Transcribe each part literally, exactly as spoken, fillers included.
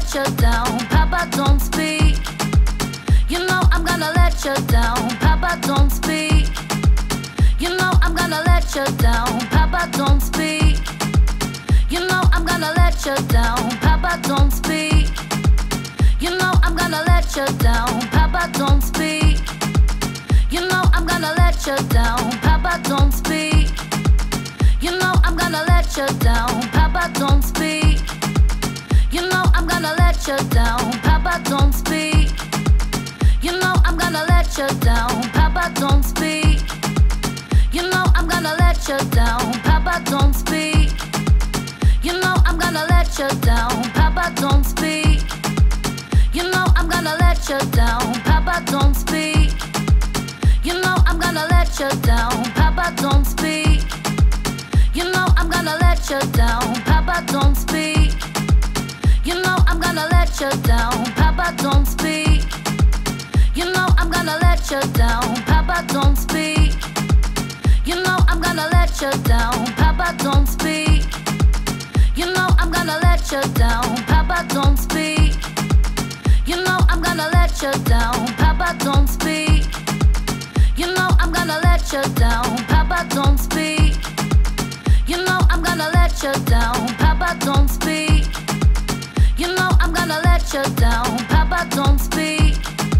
let you down. Papa, don't speak. You know I'm gonna let you down. Papa, don't speak. You know I'm gonna let you down. Papa, don't speak. You know I'm gonna let you down. Papa, don't speak. You know I'm gonna let you down. Papa, don't speak. You know I'm gonna let you down. Papa, don't speak. You know I'm gonna let you down. Papa, don't speak. You know I'm gonna let you down. Papa, don't speak. You know I'm gonna let you down. Papa, don't speak. You know I'm gonna let you down. Papa, don't speak. You know I'm gonna let you down. Papa, don't speak. You know I'm gonna let you down. Papa, don't speak. You know I'm gonna let you down. Papa, don't speak. You know I'm gonna let you down. Papa, don't speak. You know I'm gonna let you down. Papa, don't speak. You know I'm gonna let you down. Papa, don't speak. You know I'm gonna let you down. Papa, don't speak. You know I'm gonna let you down. Papa, don't speak. You know I'm gonna let you down. Papa, don't speak. You know I'm gonna let you down. Papa, don't speak. You know I'm gonna let you down. Papa, don't speak. You know I'm gonna let you down. Papa, don't speak.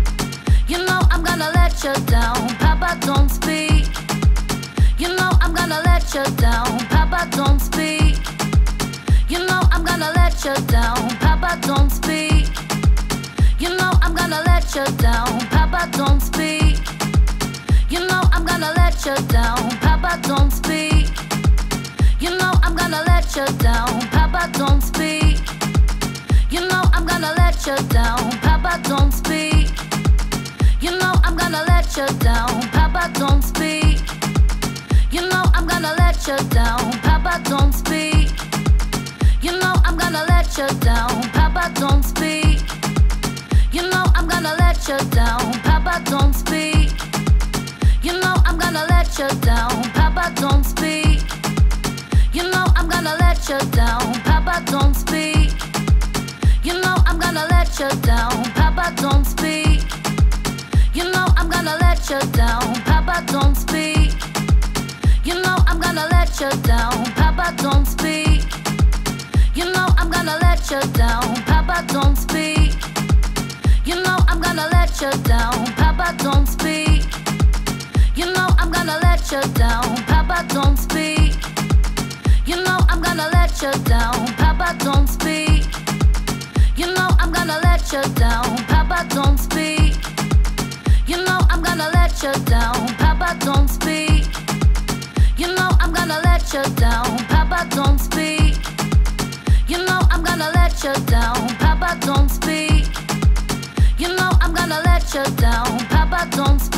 You know I'm gonna let you down. Papa, don't speak. You know I'm gonna let you down. Papa, don't speak. You know I'm gonna let you down. Papa, don't speak. You know I'm gonna let you down. Papa, don't speak. You know I'm gonna let you down. Papa, don't speak. You know I'm gonna let you down. Papa, don't speak. You know I'm gonna let you down. Papa, don't speak. You know I'm gonna let you down. Papa, don't speak. You know I'm gonna let you down. Papa, don't speak. You know I'm gonna let you down. Papa, don't speak. You know I'm gonna let you down. Papa, don't speak. You know I'm gonna let you down. Papa, don't speak. You know I'm gonna let you down. Papa, don't speak. You know I'm gonna let you down. Papa, don't speak. You know I'm gonna let you down. Papa, don't speak. You know I'm gonna let you down. Papa, don't speak. You know I'm gonna let you down. Papa, don't speak. You know I'm gonna let you down. Papa, don't speak. You know I'm gonna let you down. Papa, don't speak. You know I'm gonna let you down. Papa, don't speak. You know I'm gonna let you down. Papa, don't speak. You know I'm gonna let you down. Papa, don't speak. You know I'm gonna let you down. Papa, don't speak. You know I'm gonna let you down. Papa, don't speak. You know I'm gonna let you down. Papa, don't speak.